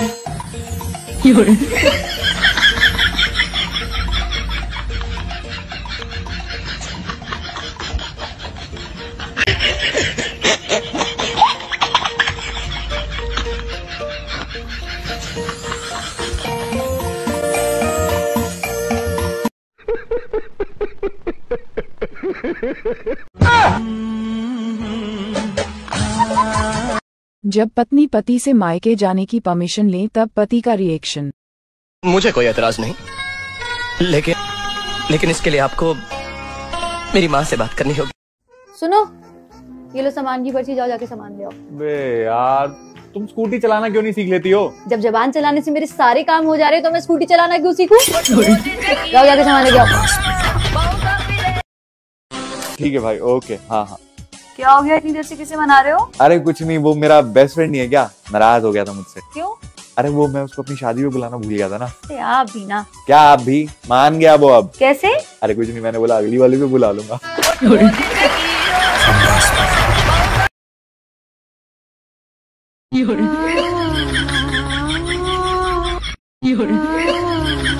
जब पत्नी पति से मायके जाने की परमिशन ले तब पति का रिएक्शन। मुझे कोई एतराज नहीं, लेकिन इसके लिए आपको मेरी माँ से बात करनी होगी। सुनो, ये लो सामान की पर्ची, जाओ जाके सामान ले आओ। बे यार, तुम स्कूटी चलाना क्यों नहीं सीख लेती हो? जब जबान चलाने से मेरे सारे काम हो जा रहे तो मैं स्कूटी चलाना क्यों सीखूं? जाओ जाके सामान ले आओ। ठीक है भाई, ओके। हाँ हाँ। क्या हो गया, इतनी देर से किसे मना रहे हो? अरे कुछ नहीं, वो मेरा बेस्ट फ्रेंड नहीं है क्या, नाराज हो गया था मुझसे। क्यों? अरे वो मैं उसको अपनी शादी में बुलाना भूल गया था ना। आप भी ना। क्या आप भी? मान गया वो अब। कैसे? अरे कुछ नहीं, मैंने बोला अगली वाली पे बुला लूंगा। You're